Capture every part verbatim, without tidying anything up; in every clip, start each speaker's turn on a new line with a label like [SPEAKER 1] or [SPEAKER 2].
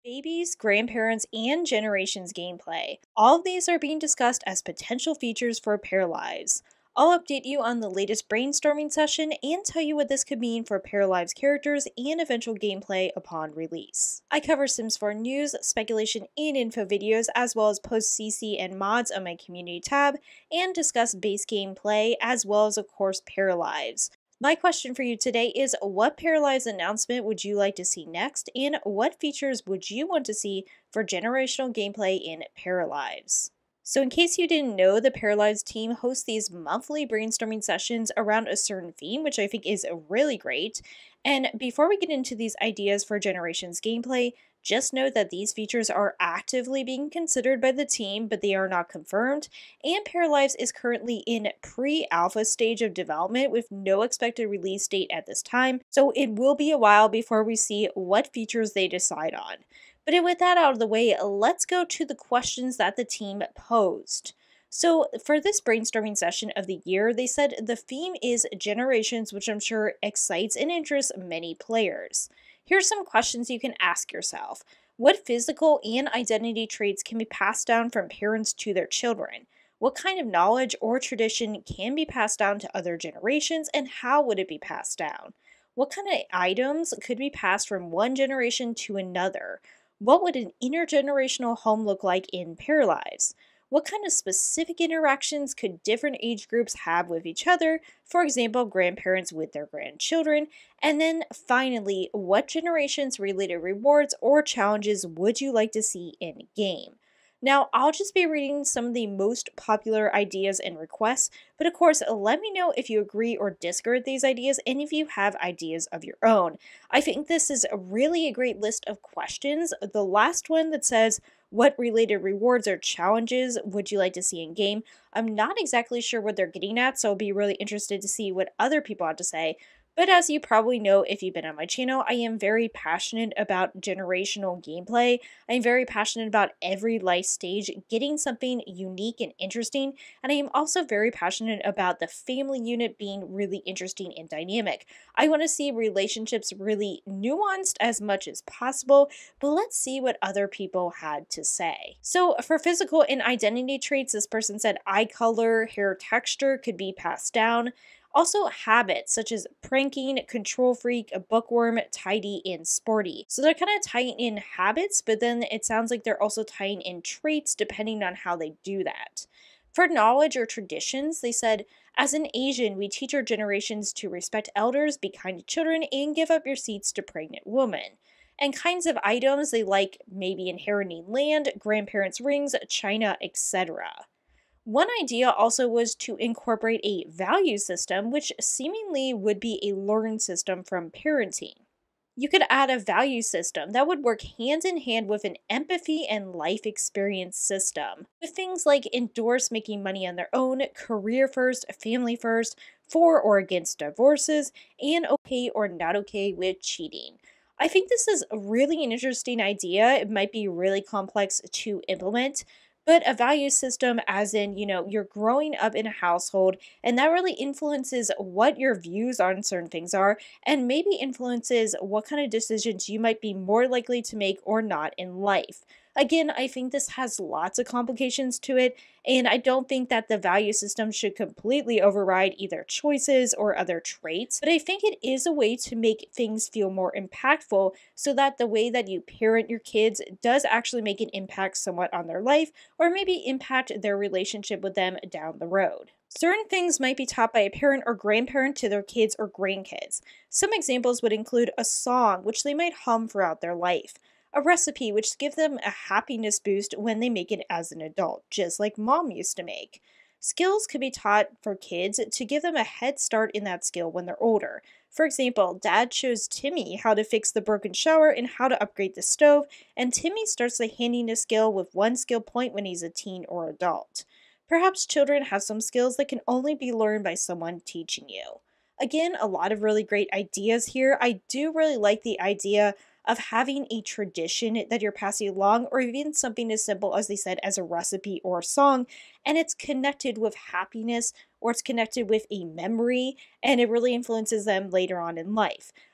[SPEAKER 1] Babies, grandparents, and generations gameplay. All of these are being discussed as potential features for Paralives. I'll update you on the latest brainstorming session and tell you what this could mean for Paralives characters and eventual gameplay upon release. I cover Sims four news, speculation, and info videos, as well as post C C and mods on my community tab, and discuss base gameplay, as well as, of course, Paralives. My question for you today is, what Paralives announcement would you like to see next, and what features would you want to see for generational gameplay in Paralives? So in case you didn't know, the Paralives team hosts these monthly brainstorming sessions around a certain theme, which I think is really great. And before we get into these ideas for Generations gameplay, just note that these features are actively being considered by the team, but they are not confirmed, and Paralives is currently in pre-alpha stage of development with no expected release date at this time, so it will be a while before we see what features they decide on. But with that out of the way, let's go to the questions that the team posed. So for this brainstorming session of the year, they said the theme is generations, which I'm sure excites and interests many players. Here's some questions you can ask yourself. What physical and identity traits can be passed down from parents to their children? What kind of knowledge or tradition can be passed down to other generations, and how would it be passed down? What kind of items could be passed from one generation to another? What would an intergenerational home look like in Paralives? What kind of specific interactions could different age groups have with each other, for example, grandparents with their grandchildren? And then finally, what generations related rewards or challenges would you like to see in game? Now, I'll just be reading some of the most popular ideas and requests, but of course, let me know if you agree or disagree with these ideas and if you have ideas of your own. I think this is really a great list of questions. The last one that says, what related rewards or challenges would you like to see in game? I'm not exactly sure what they're getting at, so I'll be really interested to see what other people have to say. But as you probably know if you've been on my channel, I am very passionate about generational gameplay. I am very passionate about every life stage getting something unique and interesting. And I am also very passionate about the family unit being really interesting and dynamic. I want to see relationships really nuanced as much as possible, but let's see what other people had to say. So for physical and identity traits, this person said eye color, hair texture could be passed down. Also habits such as pranking, control freak, a bookworm, tidy, and sporty. So they're kind of tying in habits, but then it sounds like they're also tying in traits depending on how they do that. For knowledge or traditions, they said, as an Asian, we teach our generations to respect elders, be kind to children, and give up your seats to pregnant women. And kinds of items, they like maybe inheriting land, grandparents' rings, china, et cetera. One idea also was to incorporate a value system, which seemingly would be a learned system from parenting. You could add a value system that would work hand in hand with an empathy and life experience system, with things like endorse making money on their own, career first, family first, for or against divorces, and okay or not okay with cheating. I think this is really an interesting idea. It might be really complex to implement, but a value system as in, you know, you're growing up in a household and that really influences what your views on certain things are and maybe influences what kind of decisions you might be more likely to make or not in life. Again, I think this has lots of complications to it, and I don't think that the value system should completely override either choices or other traits, but I think it is a way to make things feel more impactful so that the way that you parent your kids does actually make an impact somewhat on their life or maybe impact their relationship with them down the road. Certain things might be taught by a parent or grandparent to their kids or grandkids. Some examples would include a song, which they might hum throughout their life, a recipe which gives them a happiness boost when they make it as an adult, just like mom used to make. Skills could be taught for kids to give them a head start in that skill when they're older. For example, Dad shows Timmy how to fix the broken shower and how to upgrade the stove, and Timmy starts the handiness skill with one skill point when he's a teen or adult. Perhaps children have some skills that can only be learned by someone teaching you. Again, a lot of really great ideas here. I do really like the idea of having a tradition that you're passing along, or even something as simple as they said as a recipe or a song, and it's connected with happiness or it's connected with a memory and it really influences them later on in life.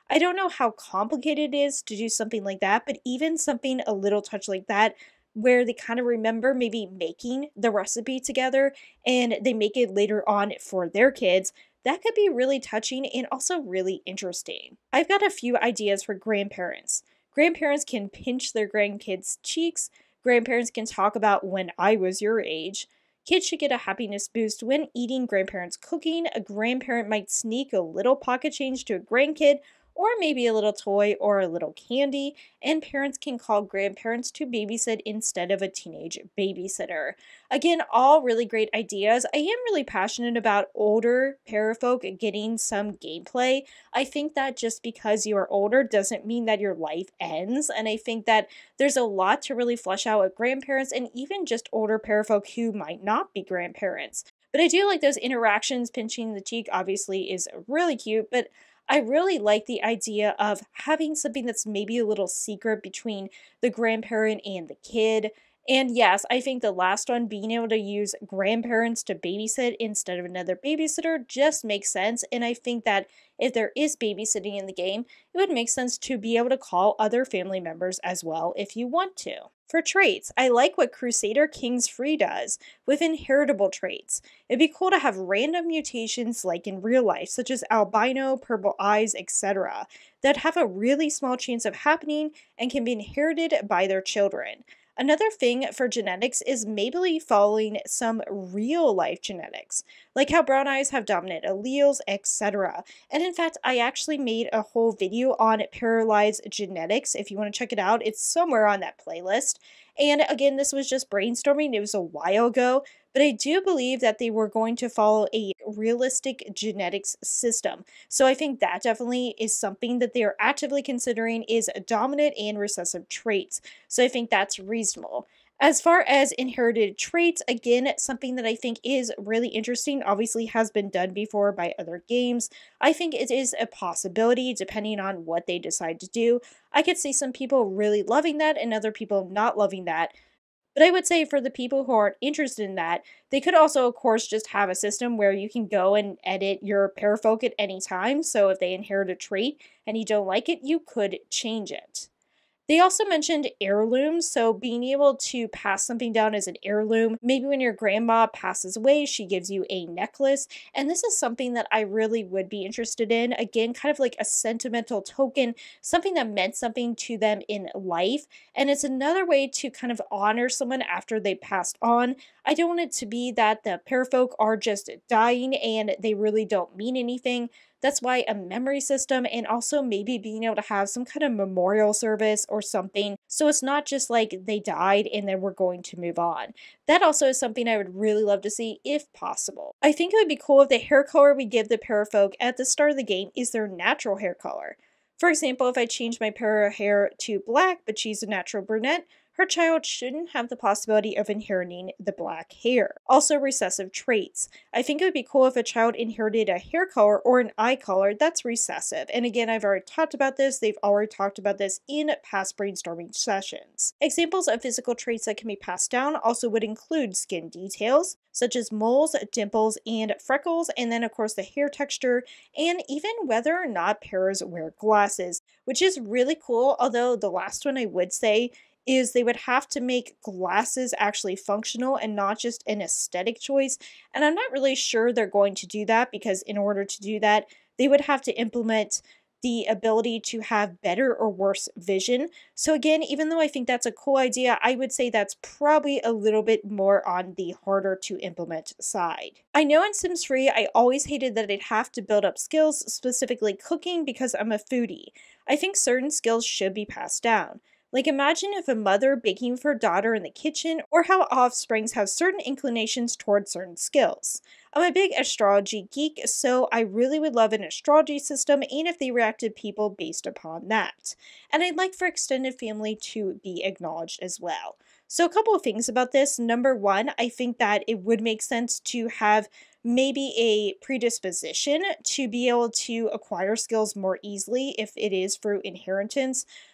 [SPEAKER 1] I don't know how complicated it is to do something like that, but even something a little touch like that, where they kind of remember maybe making the recipe together and they make it later on for their kids, that could be really touching and also really interesting. I've got a few ideas for grandparents. Grandparents can pinch their grandkids' cheeks. Grandparents can talk about when I was your age. Kids should get a happiness boost when eating grandparents' cooking. A grandparent might sneak a little pocket change to a grandkid, or maybe a little toy or a little candy, and parents can call grandparents to babysit instead of a teenage babysitter. Again, all really great ideas. I am really passionate about older parafolk getting some gameplay. I think that just because you are older doesn't mean that your life ends, and I think that there's a lot to really flesh out with grandparents and even just older parafolk who might not be grandparents. But I do like those interactions. Pinching the cheek obviously is really cute, but I really like the idea of having something that's maybe a little secret between the grandparent and the kid. And yes, I think the last one, being able to use grandparents to babysit instead of another babysitter, just makes sense. And I think that if there is babysitting in the game, it would make sense to be able to call other family members as well if you want to. For traits, I like what Crusader King's Free does with inheritable traits. It'd be cool to have random mutations like in real life, such as albino, purple eyes, et cetera, that have a really small chance of happening and can be inherited by their children. Another thing for genetics is maybe following some real life genetics, like how brown eyes have dominant alleles, et cetera. And in fact, I actually made a whole video on Paralives genetics. If you want to check it out, it's somewhere on that playlist. And again, this was just brainstorming. It was a while ago, but I do believe that they were going to follow a realistic genetics system. So I think that definitely is something that they are actively considering is dominant and recessive traits. So I think that's reasonable. As far as inherited traits, again, something that I think is really interesting, obviously has been done before by other games. I think it is a possibility depending on what they decide to do. I could see some people really loving that and other people not loving that. But I would say for the people who aren't interested in that, they could also, of course, just have a system where you can go and edit your parafolk at any time. So if they inherit a trait and you don't like it, you could change it. They also mentioned heirlooms, so being able to pass something down as an heirloom. Maybe when your grandma passes away, she gives you a necklace, and this is something that I really would be interested in. Again, kind of like a sentimental token, something that meant something to them in life, and it's another way to kind of honor someone after they passed on. I don't want it to be that the parafolk are just dying and they really don't mean anything. That's why a memory system and also maybe being able to have some kind of memorial service or something. So it's not just like they died and then we're going to move on. That also is something I would really love to see if possible. I think it would be cool if the hair color we give the parafolk at the start of the game is their natural hair color. For example, if I change my para hair to black, but she's a natural brunette, her child shouldn't have the possibility of inheriting the black hair. Also, recessive traits. I think it would be cool if a child inherited a hair color or an eye color that's recessive. And again, I've already talked about this. They've already talked about this in past brainstorming sessions. Examples of physical traits that can be passed down also would include skin details, such as moles, dimples, and freckles, and then of course the hair texture, and even whether or not pairs wear glasses, which is really cool, although the last one I would say is they would have to make glasses actually functional and not just an aesthetic choice. And I'm not really sure they're going to do that because in order to do that, they would have to implement the ability to have better or worse vision. So again, even though I think that's a cool idea, I would say that's probably a little bit more on the harder to implement side. I know in Sims three, I always hated that I'd have to build up skills, specifically cooking, because I'm a foodie. I think certain skills should be passed down. Like imagine if a mother baking for her daughter in the kitchen, or how offsprings have certain inclinations towards certain skills. I'm a big astrology geek, so I really would love an astrology system and if they reacted people based upon that. And I'd like for extended family to be acknowledged as well. So a couple of things about this. Number one, I think that it would make sense to have maybe a predisposition to be able to acquire skills more easily if it is through inheritance.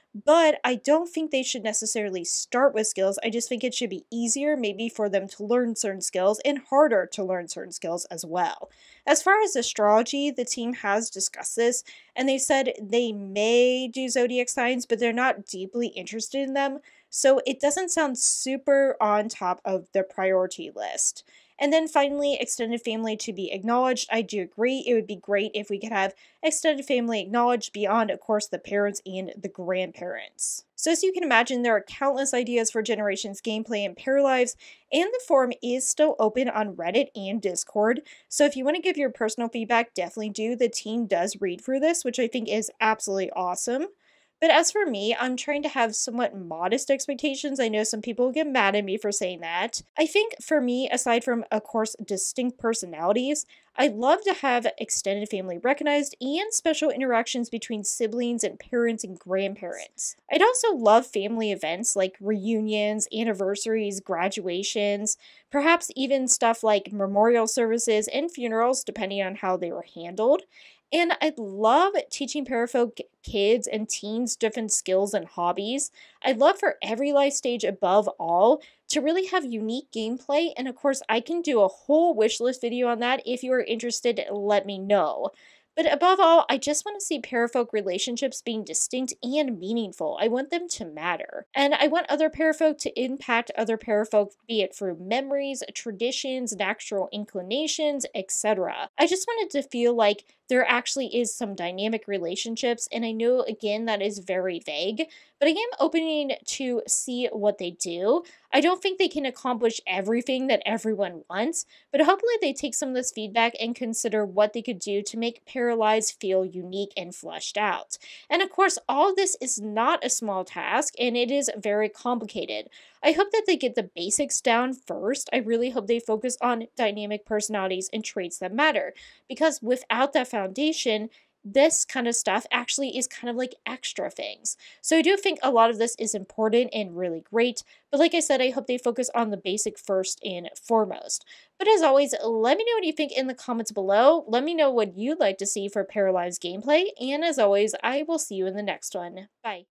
[SPEAKER 1] but I don't think they should necessarily start with skills. I just think it should be easier, maybe, for them to learn certain skills and harder to learn certain skills as well. As far as astrology, the team has discussed this and they said they may do zodiac signs, but they're not deeply interested in them. So it doesn't sound super on top of the priority list. And then finally, extended family to be acknowledged. I do agree. It would be great if we could have extended family acknowledged beyond, of course, the parents and the grandparents. So as you can imagine, there are countless ideas for Generations gameplay in Paralives, and the forum is still open on Reddit and Discord. So if you want to give your personal feedback, definitely do. The team does read through this, which I think is absolutely awesome. But as for me, I'm trying to have somewhat modest expectations. I know some people will get mad at me for saying that. I think for me, aside from, of course, distinct personalities, I'd love to have extended family recognized and special interactions between siblings and parents and grandparents. I'd also love family events like reunions, anniversaries, graduations, perhaps even stuff like memorial services and funerals, depending on how they were handled. And I love teaching parafolk kids and teens different skills and hobbies. I'd love for every life stage above all to really have unique gameplay. And of course, I can do a whole wish list video on that. If you are interested, let me know. But above all, I just want to see parafolk relationships being distinct and meaningful. I want them to matter. And I want other parafolk to impact other parafolk, be it through memories, traditions, natural inclinations, et cetera. I just wanted to feel like there actually is some dynamic relationships, and I know, again, that is very vague, but I am opening to see what they do. I don't think they can accomplish everything that everyone wants, but hopefully they take some of this feedback and consider what they could do to make Paralyzed feel unique and fleshed out. And of course, all of this is not a small task, and it is very complicated. I hope that they get the basics down first. I really hope they focus on dynamic personalities and traits that matter, because without that foundation, this kind of stuff actually is kind of like extra things. So I do think a lot of this is important and really great, but like I said, I hope they focus on the basic first and foremost. But as always, let me know what you think in the comments below. Let me know what you'd like to see for Paralyzed gameplay, and as always, I will see you in the next one. Bye.